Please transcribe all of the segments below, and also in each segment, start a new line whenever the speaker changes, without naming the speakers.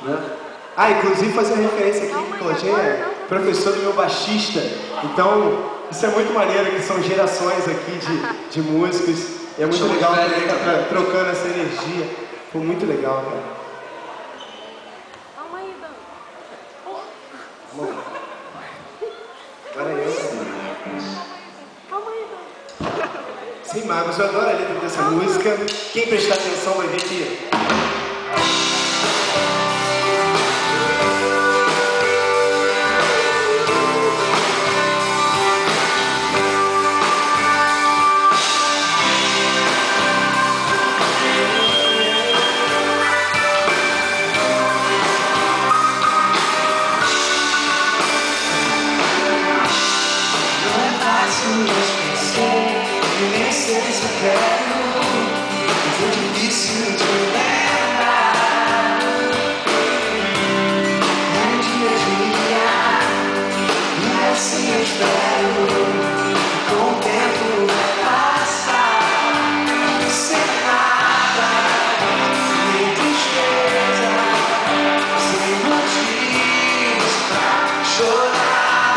né? Ah, inclusive fazer uma referência aqui que o Claudinho é professor do meu baixista. Então, isso é muito maneiro, que são gerações aqui de músicos. E é muito legal poder estar trocando essa energia. Foi muito legal, cara.
Calma aí, Dan.
Agora eu.
Calma aí, Dan.
Sem mágoas, eu adoro a letra dessa música. Quem prestar atenção vai ver que...
Nem sei se eu quero, foi difícil de lembrar. É dia a dia, e assim eu espero. Com o tempo vai passar, sem nada, sem tristeza, sem motivos pra chorar.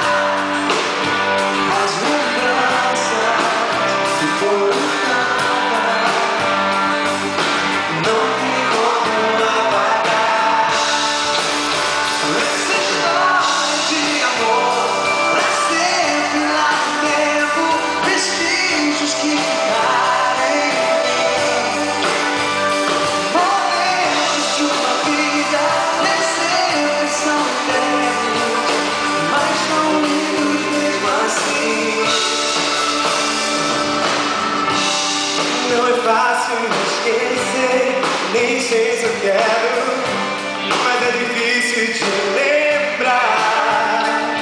Não é fácil esquecer, nem sei se eu quero, mas é difícil de lembrar.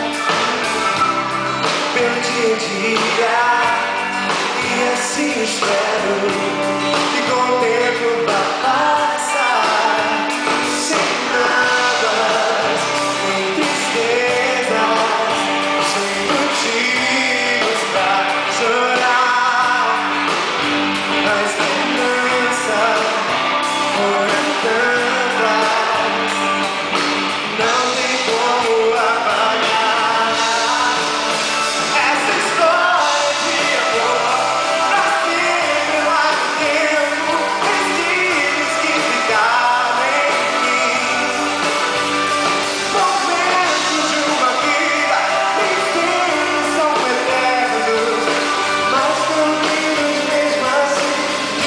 Pelo dia a dia, e assim eu espero, e com o tempo vai passar, sem mágoas, sem tristezas, sem motivos pra chorar. As lembranças foram tantas, não tem como apagar essa história de amor. Pra sempre mais tempo, vestígios que ficaram em mim. Momentos de uma vida nem sempre são eternos, mas tão lindos mesmo assim.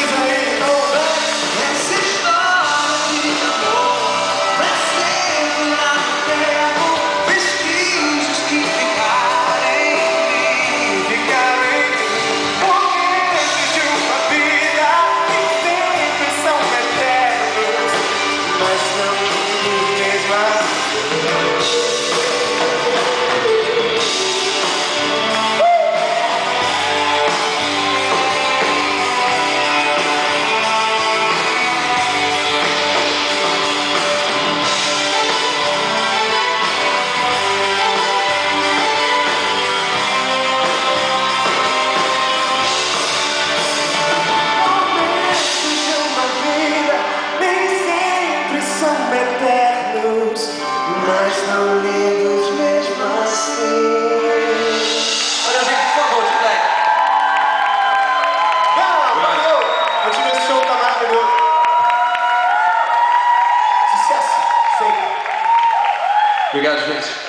Mas tão lindos mesmo assim.
Olha, gente, por favor, de pé.
Valeu! Eu tive esse show, tá maravilhoso. Sucesso! Sempre.
Obrigado, gente.